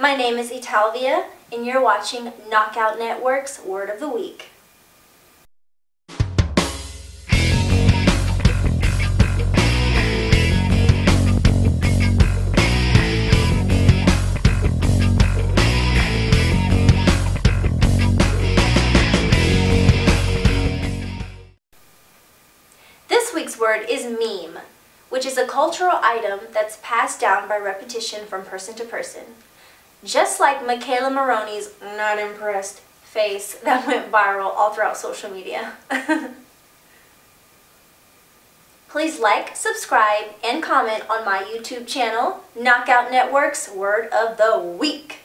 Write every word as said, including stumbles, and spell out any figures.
My name is Etalvia, and you're watching Knockout Network's Word of the Week. This week's word is meme, which is a cultural item that's passed down by repetition from person to person. Just like Michaela Maroney's not impressed face that went viral all throughout social media. Please like, subscribe, and comment on my YouTube channel, Knockout Network's Word of the Week.